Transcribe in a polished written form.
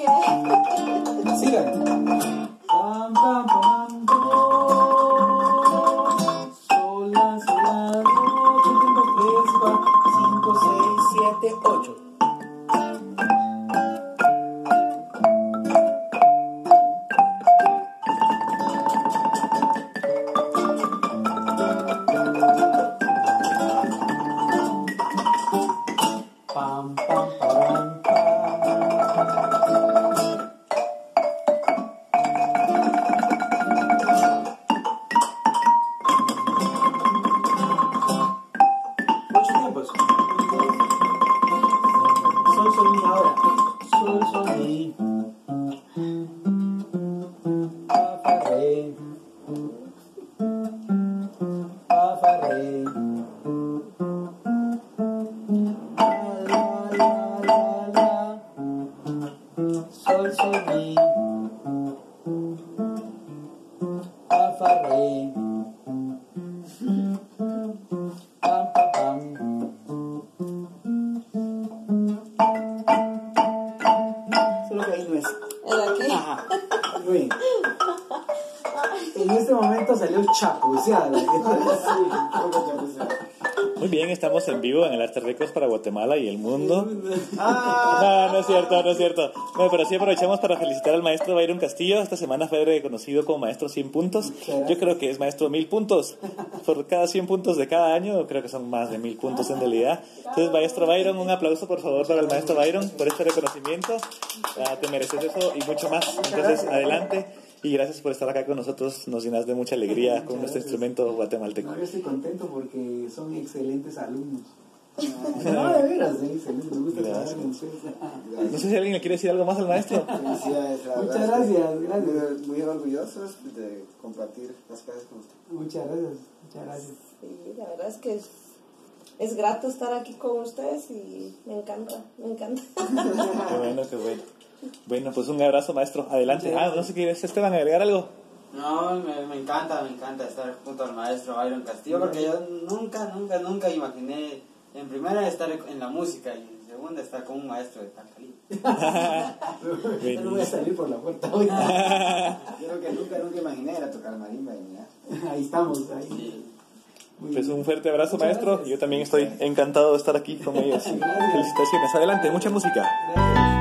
Sigan. Pam, pam, pam, pam. Sol, la, do. Tiempo 3, 4, 5, 6, 7, 8. Pam, pam, pam, pam. Ocho tiempos. Sol, sol, mi ahora. Sol, sol, mi. Fa, fa, re. Fa, fa, re. Sol, sol, mi. Fa, fa, re. Pam, pam, pam. Solo que ahí no es. ¿Es aquí? Ajá. Muy bien. En este momento salió chapuceada. Muy bien, estamos en vivo en el Arte Records para Guatemala y el mundo. No, no es cierto, no es cierto. No, pero sí aprovechamos para felicitar al maestro Byron Castillo. Esta semana fue reconocido como maestro 100 puntos. Yo creo que es maestro 1000 puntos. Por cada 100 puntos de cada año, creo que son más de 1000 puntos en realidad. Entonces, maestro Byron, un aplauso por favor para el maestro Byron por este reconocimiento. Te mereces eso y mucho más. Entonces, adelante. Y gracias por estar acá con nosotros, nos llenas de mucha alegría con nuestro instrumento guatemalteco. No, yo estoy contento porque son excelentes alumnos. No, de veras, excelentes. Me gusta trabajar con ustedes. No sé si alguien le quiere decir algo más al maestro. Felicidades, la Muchas verdad, gracias. muy orgullosos de compartir las clases con usted. Muchas gracias, muchas gracias. Sí, la verdad es que es grato estar aquí con ustedes y me encanta, me encanta. Qué bueno, qué bueno. Bueno, pues un abrazo, maestro. Adelante. No sé qué es Esteban, agregar algo. No, me encanta estar junto al maestro Byron Castillo, porque yo nunca imaginé, en primera, estar en la música y en segunda, estar con un maestro de tal calibre. Yo no voy a salir por la puerta hoy. Yo lo que nunca imaginé era tocar marimba y mira. Ahí estamos, ahí. Sí. Pues un fuerte abrazo, Muchas maestro. gracias. Yo también estoy encantado de estar aquí con ellos. Gracias. Felicitaciones. Adelante, mucha música. Gracias.